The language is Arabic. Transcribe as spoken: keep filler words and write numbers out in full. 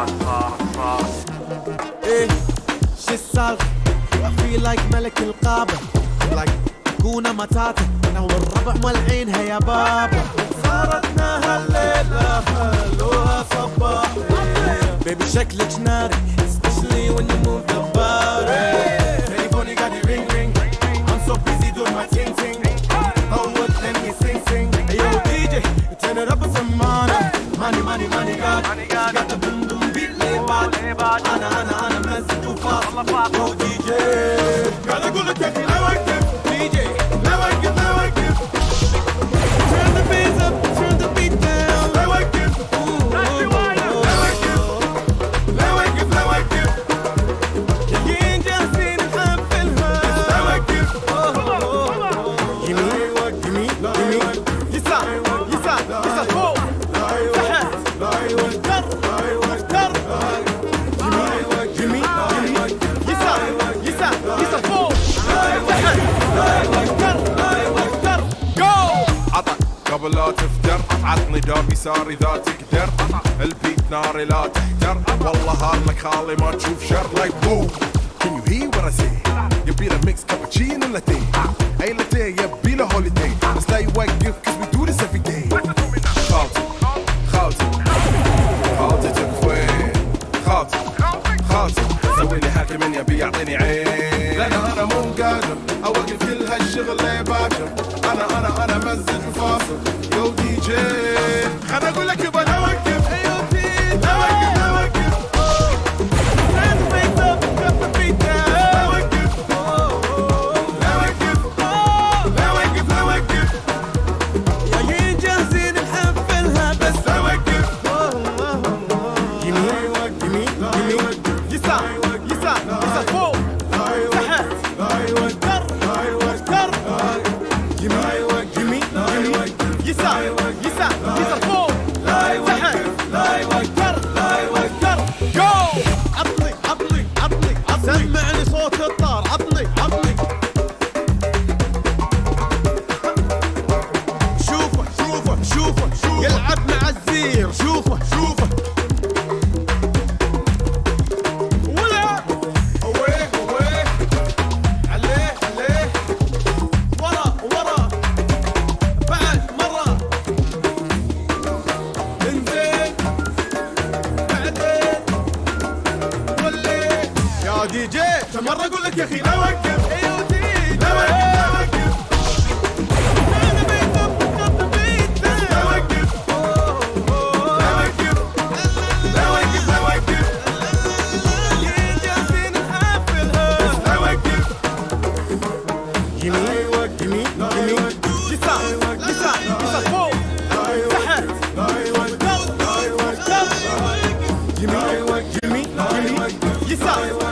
صارت صارت صارت. ايه شي السالفة؟ وفي لايك ملك الغابة، لايك كونا متاتا انا والربع مولعينها يا بابا. صارتنا هالليلة خلوها صباح. بيبي شكلك ناري especially when you move the body. تليفوني قاعد يرينج رينج I'm so busy doing my thing thing. أول ثاني sing sing. Yo دي جي turn it up with some money. Money money money God. She got the boom boom beat ليبات. أنا أنا أنا مزج وفاصل. Yo دي جي قاعد أقول لك يا أخي لا وقف دي جي لا وقف لا وقف. Turn the bass up turn the beat down. لا وقف لا وقف لا وقف لا وقف. جايين جاهزين نحفلها. لا وقف يمين يمين يمين يسار يسار يسار فوق تحت وتر وتر. يمين يمين يسار يسار يسار فوق تحت وتر وتر. جو عطك قبل لا تفتر، عطني درب يساري اذا تقدر، البيت ناري لا تحتر، والله هارلك خالي ما تشوف شر. لايك بوم can you hear what I say؟ يبي له ميكس كابتشينو لاتيه، اي لاتيه يبي له هوليداي، بس لا يوقف cause we do this every day. خالتي خالتي خالتي تكفين، خالتي خالتي سوي لي حكي من يبي يعطيني عين، لان انا مو قادر اوقف كل هالشغل لي باكر. انا انا انا مزج وفاصل. يو دي جي خلنا اقول لك يبا لا وقف. ايو دي لا وقف لا وقف. turn the bass up drop the beat down. لا وقف لا وقف لا وقف لا وقف. جايين جاهزين نحفلها بس لا وقف يمين يمين يمين يسار يسار يسار فوق تحت وتر وتر. يمين يمين يمين يسار يسار يسار فوق تحت وتر وتر. جو عطلي عطلي عطلي عطلي سمعني صوت الطار. عطلي عطلي شوفه شوفه شوفه شوفه يلعب مع الزير. شوفه شوفه ولا هويه هويه عليه عليه ورا ورا بعد مرة انزين بعدين وليت. يا دي جي كم مرة اقول لك يا اخي لا وقف. ايو دي لا وقف لا وقف turn the bass up drop the beat down. لا وقف لا وقف لا وقف لا وقف جايين جاهزين نحفلها. لا وقف. يمين يمين يمين يسار يسار يسار فوق تحت وتر وتر. يمين يمين يمين يسار